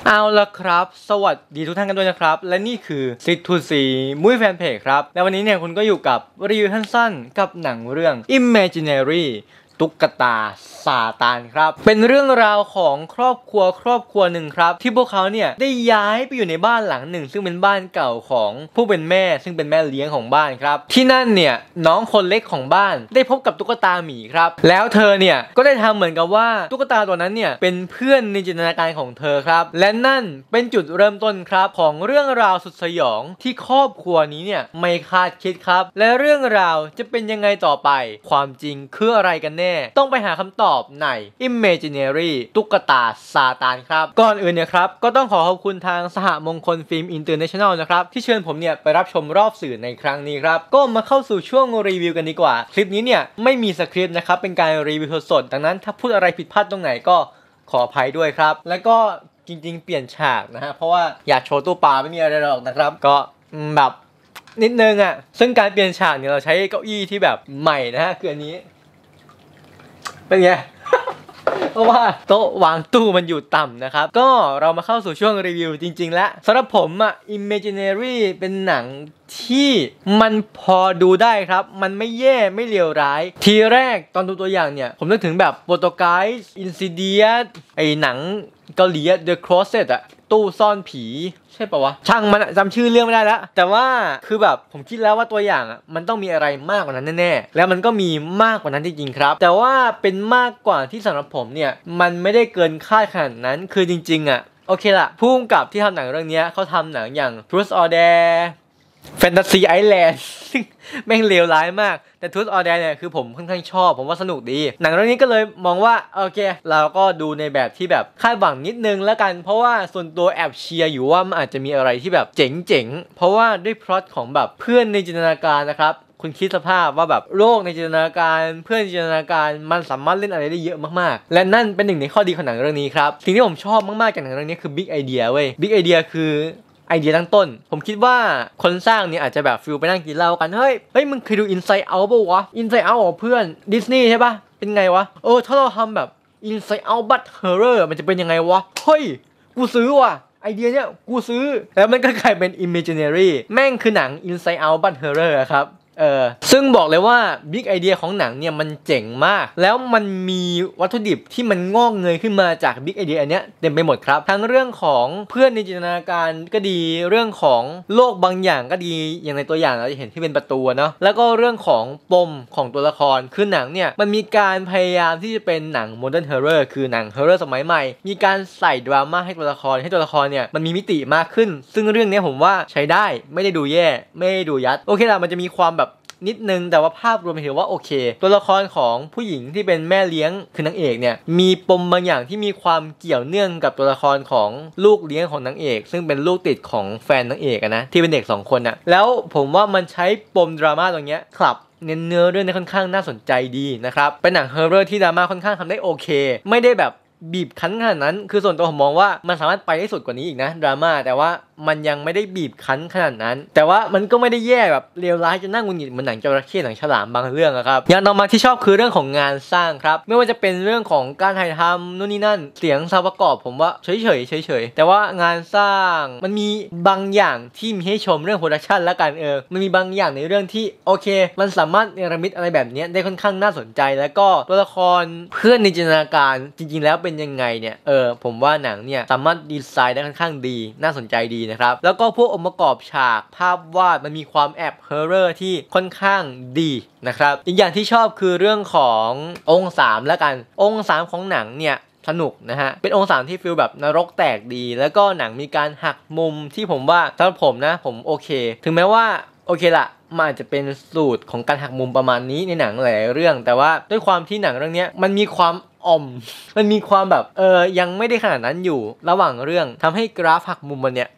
เอาละครับสวัสดีทุกท่านกันด้วยนะครับและนี่คือซิททูซีมุ้ยแฟนเพจครับและวันนี้เนี่ยคุณก็อยู่กับรีวิวสั้นๆกับหนังเรื่อง Imaginary ตุ๊กตาซาตานครับเป็นเรื่องราวของครอบครัวหนึ่งครับที่พวกเขาเนี่ยได้ย้ายไปอยู่ในบ้านหลังหนึ่งซึ่งเป็นบ้านเก่าของผู้เป็นแม่ซึ่งเป็นแม่เลี้ยงของบ้านครับที่นั่นเนี่ยน้องคนเล็กของบ้านได้พบกับตุ๊กตาหมีครับแล้วเธอเนี่ยก็ได้ทำเหมือนกับว่าตุ๊กตาตัวนั้นเนี่ยเป็นเพื่อนในจินตนาการของเธอครับและนั่นเป็นจุดเริ่มต้นครับของเรื่องราวสุดสยองที่ครอบครัวนี้เนี่ยไม่คาดคิดครับและเรื่องราวจะเป็นยังไงต่อไปความจริงคืออะไรกันแน่ต้องไปหาคำตอบใน Imaginary ตุ๊กตาซาตานครับก่อนอื่นเนี่ยครับก็ต้องขอบคุณทางสหมงคลฟิล์มอินเตอร์เนชั่นแนลนะครับที่เชิญผมเนี่ยไปรับชมรอบสื่อในครั้งนี้ครับก็มาเข้าสู่ช่วงรีวิวกันดีกว่าคลิปนี้เนี่ยไม่มีสคริปต์นะครับเป็นการรีวิวสดๆดังนั้นถ้าพูดอะไรผิดพลาดตรงไหนก็ขออภัยด้วยครับแล้วก็จริงๆเปลี่ยนฉากนะฮะเพราะว่าอยากโชว์ตู้ปลาไม่มีอะไรหรอกนะครับก็แบบนิดนึงอ่ะซึ่งการเปลี่ยนฉากเนี่ยเราใช้เก้าอี้ที่แบบใหม่นะฮะคืออันนี้เป็นไง เพราะว่าโต๊ะวางตู้มันอยู่ต่ำนะครับก็เรามาเข้าสู่ช่วงรีวิวจริงๆแล้วสำหรับผมอ่ะ Imaginary เป็นหนังที่มันพอดูได้ครับมันไม่แย่ไม่เลวร้ายทีแรกตอนดูตัวอย่างเนี่ยผมนึกถึงแบบโปรโตไกส์อินซิเดียไอหนังเกาหลี The Closet อะตู้ซ่อนผีใช่ปะวะช่างมันจำชื่อเรื่องไม่ได้แล้วแต่ว่าคือแบบผมคิดแล้วว่าตัวอย่างอ่ะมันต้องมีอะไรมากกว่านั้นแน่ๆแล้วมันก็มีมากกว่านั้นจริงๆครับแต่ว่าเป็นมากกว่าที่สำหรับผมเนี่ยมันไม่ได้เกินคาดขนาดนั้นคือจริงๆอ่ะโอเคละผู้กำกับที่ทำหนังเรื่องนี้เขาทำหนังอย่าง Truth or Dare Fantasy Island ซึ่งแม่งเลวร้ายมากแต่ Truth or Dare เนี่ยคือผมค่อนข้างชอบผมว่าสนุกดีหนังเรื่องนี้ก็เลยมองว่าโอเคเราก็ดูในแบบที่แบบคาดหวังนิดนึงแล้วกันเพราะว่าส่วนตัวแอบเชียร์อยู่ว่ามันอาจจะมีอะไรที่แบบเจ๋งๆเพราะว่าด้วยพล็อตของแบบเพื่อนในจินตนาการนะครับคุณคิดสภาพว่าแบบโลกในจินตนาการเพื่อนจินตนาการมันสามารถเล่นอะไรได้เยอะมากๆและนั่นเป็นหนึ่งในข้อดีของหนังเรื่องนี้ครับสิ่งที่ผมชอบมากๆจากหนังเรื่องนี้คือ Big Idea เว้ย Big Idea คือไอเดียตั้งต้นผมคิดว่าคนสร้างเนี่ยอาจจะแบบฟิลไปนั่งกินเหล้ากันเฮ้ยมึงเคยดู Inside Out ป่ะวะ Inside Out ของเพื่อนดิสนีย์ใช่ป่ะเป็นไงวะถ้าเราทำแบบ Inside Out but Horror มันจะเป็นยังไงวะเฮ้ยกูซื้อว่ะไอเดียเนี่ยกูซื้อแล้วมันก็กลายเป็น Imaginary แม่งคือหนัง Inside Out but Horror ครับซึ่งบอกเลยว่าบิ๊กไอเดียของหนังเนี่ยมันเจ๋งมากแล้วมันมีวัตถุดิบที่มันงอกเงยขึ้นมาจากบิ๊กไอเดียอันเนี้ยเต็มไปหมดครับทั้งเรื่องของเพื่อนในจินตนาการก็ดีเรื่องของโลกบางอย่างก็ดีอย่างในตัวอย่างเราจะเห็นที่เป็นประตูเนาะแล้วก็เรื่องของปมของตัวละครคือหนังเนี่ยมันมีการพยายามที่จะเป็นหนังโมเดิร์นฮอร์เรอร์คือหนังฮอร์เรอร์สมัยใหม่มีการใส่ดราม่าให้ตัวละครเนี่ยมันมีมิติมากขึ้นซึ่งเรื่องนี้ผมว่าใช้ได้ไม่ได้ดูแย่ไม่ได้ดูยัดโอเคละมันจะมีความแบบนิดนึงแต่ว่าภาพรวมถือว่าโอเคตัวละครของผู้หญิงที่เป็นแม่เลี้ยงคือนางเอกเนี่ยมีปมบางอย่างที่มีความเกี่ยวเนื่องกับตัวละครของลูกเลี้ยงของนางเอกซึ่งเป็นลูกติดของแฟนนางเอกนะที่เป็นเด็ก2คนนะแล้วผมว่ามันใช้ปมดราม่าตรงเนี้ยครับเน้นเนื้อเรื่องได้ค่อนข้างน่าสนใจดีนะครับเป็นหนังฮอร์เรอร์ที่ดราม่าค่อนข้างทำได้โอเคไม่ได้แบบบีบคั้นขนาดนั้นคือส่วนตัวผมมองว่ามันสามารถไปได้สุดกว่านี้อีกนะดราม่าแต่ว่ามันยังไม่ได้บีบคั้นขนาดนั้นแต่ว่ามันก็ไม่ได้แย่แบบเลวร้ายจนน่าหงุดหงิดเหมือนหนังจระเข้หนังฉลามบางเรื่องครับอย่างต่อมาที่ชอบคือเรื่องของงานสร้างครับไม่ว่าจะเป็นเรื่องของการถ่ายทำนู่นนี่นั่นเสียงซาวด์ประกอบผมว่าเฉยแต่ว่างานสร้างมันมีบางอย่างที่มีให้ชมเรื่องโปรดักชันและกันมันมีบางอย่างในเรื่องที่โอเคมันสามารถเนรมิตอะไรแบบนี้ได้ค่อนข้างน่าสนใจแล้วก็ตัวละครเพื่อนในจินตนาการจริงๆแล้วเป็นยังไงเนี่ยผมว่าหนังเนี่ยสามารถดีไซน์ได้ค่อนข้างดีน่าสนใจดีนะครับแล้วก็พวกองค์ประกอบฉากภาพวาดมันมีความแอบฮอร์เรอร์ที่ค่อนข้างดีนะครับอีกอย่างที่ชอบคือเรื่องขององค์3แล้วกันองค์3ของหนังเนี่ยสนุกนะฮะเป็นองค์3ที่ฟีลแบบนรกแตกดีแล้วก็หนังมีการหักมุมที่ผมว่าสำหรับผมนะผมโอเคถึงแม้ว่าโอเคละมันอาจจะเป็นสูตรของการหักมุมประมาณนี้ในหนังหลายเรื่องแต่ว่าด้วยความที่หนังเรื่องนี้มันมีความมันมีความแบบยังไม่ได้ขนาดนั้นอยู่ระหว่างเรื่องทำให้กราฟหักมุมมันเนี่ย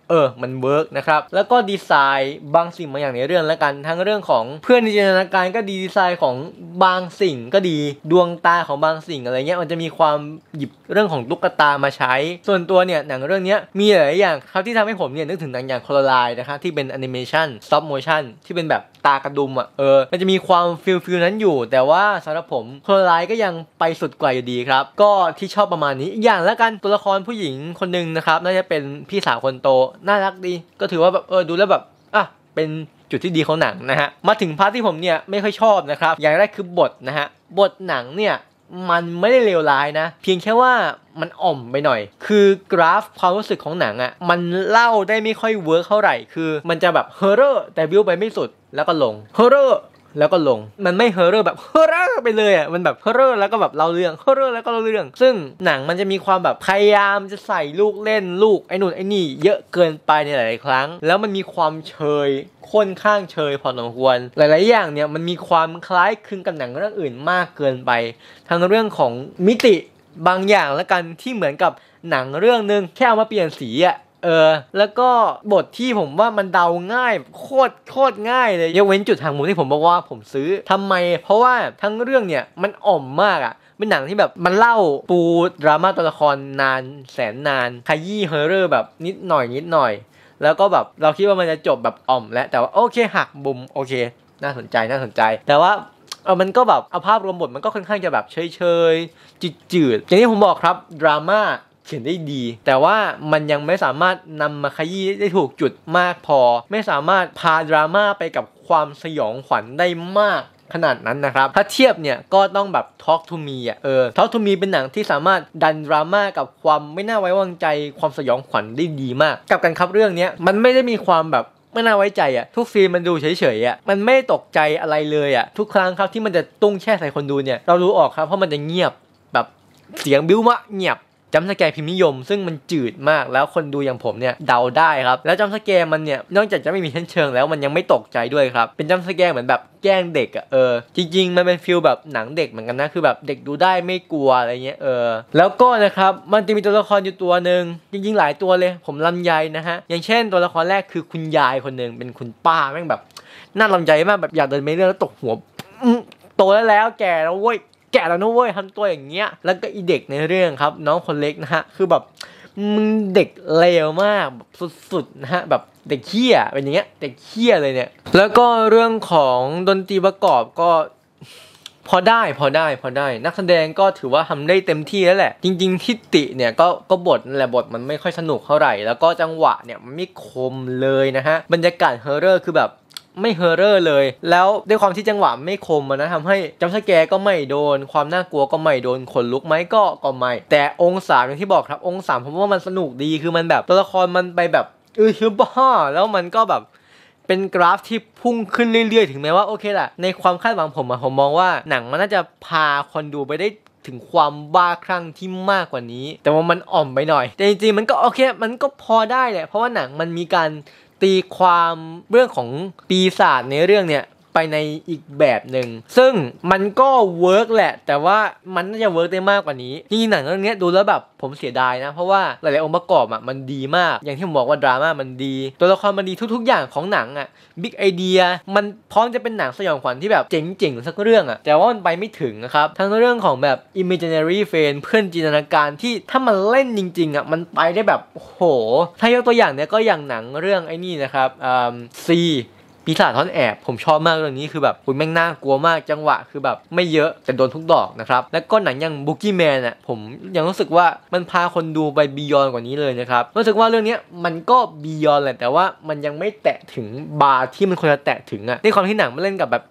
มันเวิร์กนะครับแล้วก็ดีไซน์บางสิ่งบางอย่างในเรื่องแล้วกันทั้งเรื่องของเพื่อนในจินตนาการก็ดีไซน์ของบางสิ่งก็ดีดวงตาของบางสิ่งอะไรเงี้ยมันจะมีความหยิบเรื่องของตุ๊กตามาใช้ส่วนตัวเนี่ยหนังเรื่องนี้มีหลายอย่างครับที่ทำให้ผมเนี่ยนึกถึงหนังอย่างโคโลไลน์นะครับที่เป็นแอนิเมชันสต็อปโมชั่นที่เป็นแบบตากระดุมมันจะมีความฟิลนั้นอยู่แต่ว่าสำหรับผมโคโลไลน์ก็ยังไปสุดกว่าอยู่ดีครับก็ที่ชอบประมาณนี้อีกอย่างแล้วกันตัวละครผู้หญิงคนนึงนะครับน่าจะเป็นพี่สาวคนโตน่ารักดีก็ถือว่าแบบดูแล้วแบบเป็นจุดที่ดีของหนังนะฮะมาถึงพาร์ทที่ผมเนี่ยไม่ค่อยชอบนะครับอย่างแรกคือบทนะฮะบทหนังเนี่ยมันไม่ได้เลวร้ายนะเพียงแค่ว่ามันอ่อมไปหน่อยคือกราฟความรู้สึกของหนังมันเล่าได้ไม่ค่อยเวิร์คเท่าไหร่คือมันจะแบบเฮอร์เรอร์แต่วิวไปไม่สุดแล้วก็ลงเฮอร์เรอร์แล้วก็ลงมันไม่เฮอร์เรอร์แบบเฮอร์เรอร์ไปเลยมันแบบเฮอร์เรอร์แล้วก็แบบเล่าเรื่องเฮอร์เรอร์แล้วก็เล่าเรื่องซึ่งหนังมันจะมีความแบบพยายามจะใส่ลูกเล่นลูกไอ้นู่นไอ้นี่เยอะเกินไปในหลายๆครั้งแล้วมันมีความเชยค่อนข้างเชยพอสมควรหลายๆอย่างเนี่ยมันมีความคล้ายคลึงกับหนังเรื่องอื่นมากเกินไปทั้งเรื่องของมิติบางอย่างแล้วกันที่เหมือนกับหนังเรื่องนึงแค่เอามาเปลี่ยนสีแล้วก็บทที่ผมว่ามันเดาง่ายโคตรง่ายเลยยกเว้นจุดทางมุมที่ผมบอกว่าผมซื้อทำไมเพราะว่าทั้งเรื่องเนี่ยมันอ่อมมากเป็นหนังที่แบบมันเล่าปูดราม่าตัวละครนานแสนนานขยี้เฮอร์เรอร์แบบนิดหน่อยแล้วก็แบบเราคิดว่ามันจะจบแบบอ่อมแล้วแต่ว่าโอเคหักบุมโอเคน่าสนใจแต่ว่ามันก็แบบเอาภาพรวมบทมันก็ค่อนข้างจะแบบเฉยจืดอย่างที่ผมบอกครับดราม่าเขียนได้ดีแต่ว่ามันยังไม่สามารถนำมาขยี้ได้ถูกจุดมากพอไม่สามารถพาดราม่าไปกับความสยองขวัญได้มากขนาดนั้นนะครับถ้าเทียบเนี่ยก็ต้องแบบ Talk to Me Talk to Me เป็นหนังที่สามารถดันดราม่ากับความไม่น่าไว้วางใจความสยองขวัญได้ดีมากกับกันครับเรื่องนี้มันไม่ได้มีความแบบไม่น่าไว้ใจทุกซีนมันดูเฉยๆมันไม่ตกใจอะไรเลยทุกครั้งครับที่มันจะตุ้งแช่ใส่คนดูเนี่ยเรารู้ออกครับเพราะมันจะเงียบแบบเสียงบิ้วมะเงียบจัมป์สแกร์พิมพ์นิยมซึ่งมันจืดมากแล้วคนดูอย่างผมเนี่ยเดาได้ครับแล้วจัมป์สแกร์มันเนี่ยนอกจากจะไม่มีชั้นเชิงแล้วมันยังไม่ตกใจด้วยครับเป็นจัมป์สแกร์เหมือนแบบแกล้งเด็กจริงๆมันเป็นฟีลแบบหนังเด็กเหมือนกันนะคือแบบเด็กดูได้ไม่กลัวอะไรเงี้ยแล้วก็นะครับมันจะมีตัวละครอยู่ตัวนึงจริงๆหลายตัวเลยผมลำไยนะฮะอย่างเช่นตัวละครแรกคือคุณยายคนนึงเป็นคุณป้าแม่งแบบน่าลำไยมากแบบอยากเดินไปเรื่อยแล้วตกหัวโตแล้วแก่แล้วเว้ยแก่แล้วนะเว้ยทำตัวอย่างเงี้ยแล้วก็อีเด็กในเรื่องครับน้องคนเล็กนะฮะคือแบบมึงเด็กเลวมากแบบสุดๆนะฮะแบบเด็กเหี้ยเป็นอย่างเงี้ยเด็กเหี้ยเลยเนี่ยแล้วก็เรื่องของดนตรีประกอบก็พอได้นักแสดงก็ถือว่าทำได้เต็มที่แล้วแหละจริงๆที่ติเนี่ยก็บทนั่นแหละบทมันไม่ค่อยสนุกเท่าไหร่แล้วก็จังหวะเนี่ยมันไม่คมเลยนะฮะบรรยากาศเฮอร์เรอร์คือแบบไม่เฮอร์เรอร์เลยแล้วด้วยความที่จังหวะไม่คมนะทำให้จัมป์สแกร์ก็ไม่โดนความน่ากลัวก็ไม่โดนขนลุกไหมก็ไม่แต่องศาอย่างที่บอกครับองศาผมว่ามันสนุกดีคือมันแบบตัวละครมันไปแบบคือบ้าแล้วมันก็แบบเป็นกราฟที่พุ่งขึ้นเรื่อยๆถึงแม้ว่าโอเคแหละในความคาดหวังผมมองว่าหนังมันน่าจะพาคนดูไปได้ถึงความบ้าคลั่งที่มากกว่านี้แต่ว่ามันอ่อมไปหน่อยแต่จริงๆมันก็โอเคมันก็พอได้แหละเพราะว่าหนังมันมีการตีความเรื่องของปีศาจในเรื่องเนี่ยไปในอีกแบบหนึ่งซึ่งมันก็เวิร์กแหละแต่ว่ามันน่าจะเวิร์กได้มากกว่านี้จริงๆหนังเรื่องนี้ดูแล้วแบบผมเสียดายนะเพราะว่าหลายๆองค์ประกอบมันดีมากอย่างที่ผมบอกว่าดราม่ามันดีตัวละครมันดีทุกๆอย่างของหนังบิ๊กไอเดียมันพร้อมจะเป็นหนังสยองขวัญที่แบบเจ๋งๆสักเรื่องแต่ว่ามันไปไม่ถึงนะครับทั้งเรื่องของแบบ imaginary friend เพื่อนจินตนาการที่ถ้ามันเล่นจริงๆมันไปได้แบบโหถ้ายกตัวอย่างเนี่ยก็อย่างหนังเรื่องไอ้นี่นะครับซีปีศาจซ่อนแอบผมชอบมากเรื่องนี้คือแบบคุณแม่งน่ากลัวมากจังหวะคือแบบไม่เยอะแต่โดนทุกดอกนะครับแล้วก็หนังอย่างบุกกี้แมนผมยังรู้สึกว่ามันพาคนดูไปบียอนกว่านี้เลยนะครับรู้สึกว่าเรื่องนี้มันก็บียอนแหละแต่ว่ามันยังไม่แตะถึงบาร์ที่มันควรจะแตะถึงในความที่หนังมันเล่นกับแบบ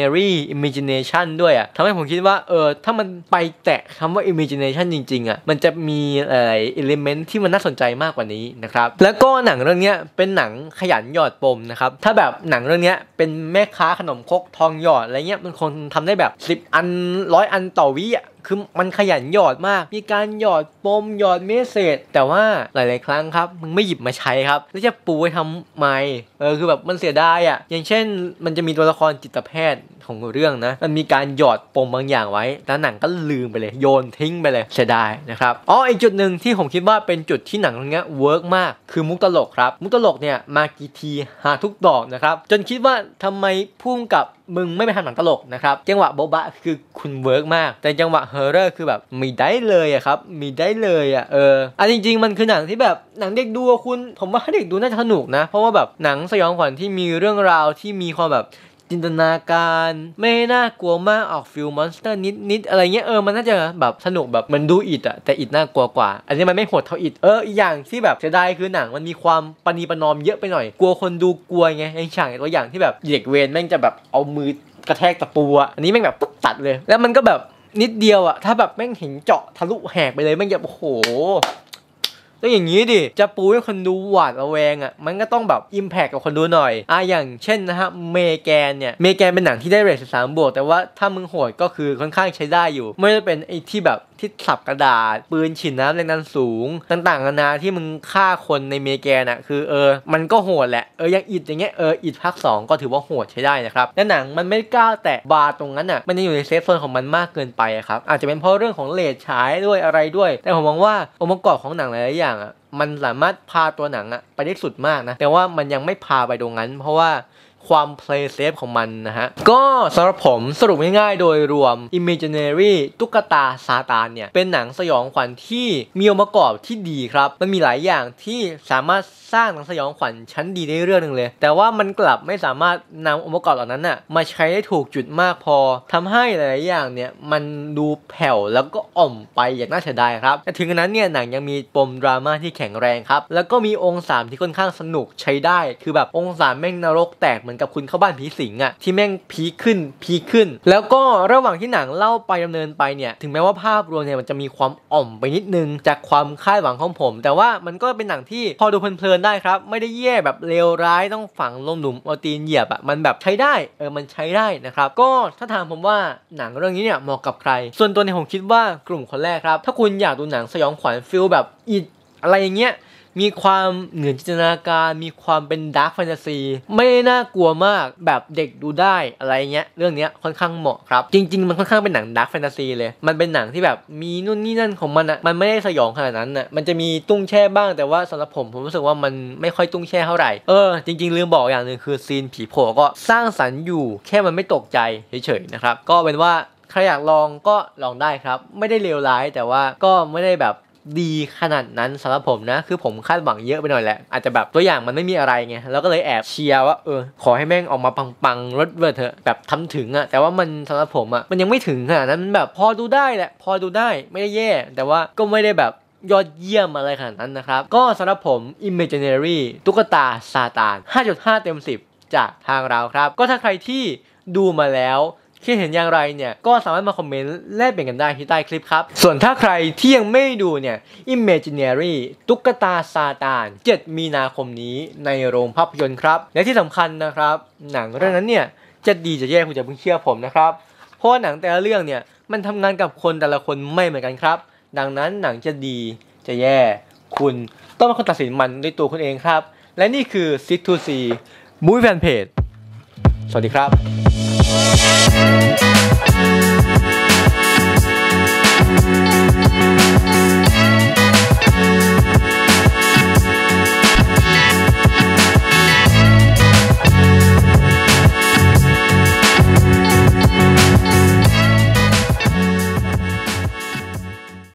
imagination ด้วยทำให้ผมคิดว่าถ้ามันไปแตะคำว่า imagination จริงๆมันจะมีอะไร element ที่มันน่าสนใจมากกว่านี้นะครับแล้วก็หนังเรื่องนี้เป็นหนังขยันหยอดปมนะครับถ้าแบบหนังเรื่องนี้เป็นแม่ค้าขนมครกทองหยอดอะไรเงี้ยมันคงทำได้แบบ10 อัน100 อันต่อวิคือมันขยันหยอดมากมีการหยอดปมหยอดเมสเสจแต่ว่าหลายๆครั้งครับมึงไม่หยิบมาใช้ครับแล้วจะปูไว้ทำไมคือแบบมันเสียดายอย่างเช่นมันจะมีตัวละครจิตแพทย์ของเรื่องนะมันมีการหยอดปมบางอย่างไว้แล้วหนังก็ลืมไปเลยโยนทิ้งไปเลยเสียดายนะครับอีกจุดหนึ่งที่ผมคิดว่าเป็นจุดที่หนังเรื่องนี้เวิร์กมากคือมุกตลกครับมุกตลกเนี่ยมากี่ทีหาทุกดอกนะครับจนคิดว่าทำไมพุ่งกับมึงไม่ไปทำหนังตลกนะครับจังหวะโบ๊ะบะคือคุณเวิร์กมากแต่จังหวะเฮอร์เรอร์คือแบบมีได้เลยอะครับมีได้เลยอะจริงๆมันคือหนังที่แบบหนังเด็กดูคุณผมว่าเด็กดูน่าจะสนุกนะเพราะว่าแบบหนังสยองขวัญที่มีเรื่องราวที่มีความแบบจินตนาการไม่น่ากลัวมากออกฟิลมอนสเตอร์นิดอะไรเงี้ยมันน่าจะแบบสนุกแบบมันดูอิดอะแต่อิดน่ากลัวกว่าอันนี้มันไม่โหดเท่าอิดอีกอย่างที่แบบเสียดายคือหนังมันมีความปณีประนอมเยอะไปหน่อยกลัวคนดูกลัวไงไอ้ฉากตัวอย่างที่แบบเด็กเวรแม่งจะแบบเอามือกระแทกตะปูอันนี้แม่งแบบปุ๊บตัดเลยแล้วมันก็แบบนิดเดียวถ้าแบบแม่งเห็นเจาะทะลุแหกไปเลยแม่งจะโอ้โหต้องอย่างนี้ดิจะปูให้คนดูหวาดระแวงมันก็ต้องแบบอิมแพคกับคนดูหน่อยอย่างเช่นนะฮะเมแกนเนี่ยเมแกนเป็นหนังที่ได้เรท13 บวกแต่ว่าถ้ามึงโหดก็คือค่อนข้างใช้ได้อยู่ไม่ได้เป็นไอ้ที่แบบที่สับกระดาษปืนฉีดน้ำแรงดันสูงต่างๆนานาที่มึงฆ่าคนในเมแกนคือมันก็โหดแหละอย่างอิดอย่างเงี้ยอิดภาค 2ก็ถือว่าโหดใช้ได้นะครับและหนังมันไม่กล้าแตะบาร์ตรงนั้นมันยังอยู่ในเซฟโซนของมันมากเกินไปครับอาจจะเป็นเพราะเรื่องของเรทฉายด้วยอะไรด้วยแต่ผมมองว่าองค์ประกอบของหนังหลายๆอย่างมันสามารถพาตัวหนังไปได้สุดมากนะแต่ว่ามันยังไม่พาไปตรงนั้นเพราะว่าความ play safe ของมันนะฮะก็สำหรับผมสรุปง่ายๆโดยรวม Imaginary ตุ๊กตาซาตานเนี่ยเป็นหนังสยองขวัญที่มีองค์ประกอบที่ดีครับมันมีหลายอย่างที่สามารถสร้างหนังสยองขวัญชั้นดีได้เรื่องนึงเลยแต่ว่ามันกลับไม่สามารถนำองค์ประกอบเหล่านั้นมาใช้ได้ถูกจุดมากพอทำให้หลายๆอย่างเนี่ยมันดูแผ่วแล้วก็อ่อมไปอย่างน่าเสียดายครับแต่ถึงนั้นเนี่ยหนังยังมีปมดราม่าที่แข็งแรงครับแล้วก็มีองค์3ที่ค่อนข้างสนุกใช้ได้คือแบบองค์3แม่งนรกแตกเหมือนกับคุณเข้าบ้านผีสิงที่แม่งพีขึ้นแล้วก็ระหว่างที่หนังเล่าไปดำเนินไปเนี่ยถึงแม้ว่าภาพรวมเนี่ยมันจะมีความอ่อมไปนิดนึงจากความคาดหวังของผมแต่ว่ามันก็เป็นหนังที่พอดูเพลินๆได้ครับไม่ได้แย่แบบเลวร้ายต้องฝังลงหลุมเอาตีนเหยียบมันแบบใช้ได้มันใช้ได้นะครับก็ถ้าถามผมว่าหนังเรื่องนี้เนี่ยเหมาะกับใครส่วนตัวเนี่ยผมคิดว่ากลุ่มคนแรกครับถ้าคุณอยากดูหนังสยองขวัญฟิลแบบอิดอะไรอย่างเงี้ยมีความเหนือจินตนาการมีความเป็นดาร์คแฟนตาซีไม่น่ากลัวมากแบบเด็กดูได้อะไรเงี้ยเรื่องนี้ค่อนข้างเหมาะครับจริงๆมันค่อนข้างเป็นหนังดาร์คแฟนตาซีเลยมันเป็นหนังที่แบบมีนู่นนี่นั่นของมันมันไม่ได้สยองขนาดนั้นมันจะมีตุ้งแช่บ้างแต่ว่าสำหรับผมรู้สึกว่ามันไม่ค่อยตุ้งแช่เท่าไหร่จริงๆลืมบอกอย่างหนึ่งคือซีนผีโผล่ก็สร้างสรรค์อยู่แค่มันไม่ตกใจเฉยๆนะครับก็เป็นว่าใครอยากลองก็ลองได้ครับไม่ได้เลวร้ายแต่ว่าก็ไม่ได้แบบดีขนาดนั้นสำหรับผมนะคือผมคาดหวังเยอะไปหน่อยแหละอาจจะแบบตัวอย่างมันไม่มีอะไรไงแล้วก็เลยแอบเชียร์ว่าขอให้แม่งออกมาปังๆรถเวอร์เถอะแบบทำถึงแต่ว่ามันสำหรับผมมันยังไม่ถึงขนาดนั้นมันแบบพอดูได้แหละพอดูได้ไม่ได้แย่แต่ว่าก็ไม่ได้แบบยอดเยี่ยมอะไรขนาดนั้นนะครับก็สำหรับผม Imaginary ตุ๊กตาซาตาน 5.5 เต็ม 10จากทางเราครับก็ถ้าใครที่ดูมาแล้วคิดเห็นอย่างไรเนี่ยก็สามารถมาคอมเมนต์แลกเปลี่ยนกันได้ที่ใต้คลิปครับส่วนถ้าใครที่ยังไม่ดูเนี่ย Imaginary ตุ๊กตาซาตาน 7 มีนาคมนี้ในโรงภาพยนตร์ครับและที่สำคัญนะครับหนังเรื่องนั้นเนี่ยจะดีจะแย่คุณจะเพิ่งเชื่อผมนะครับเพราะว่าหนังแต่ละเรื่องเนี่ยมันทำงานกับคนแต่ละคนไม่เหมือนกันครับดังนั้นหนังจะดีจะแย่คุณต้องเป็นคนตัดสินมันด้วยตัวคุณเองครับและนี่คือ Sit to See Movie Fan Page สวัสดีครับ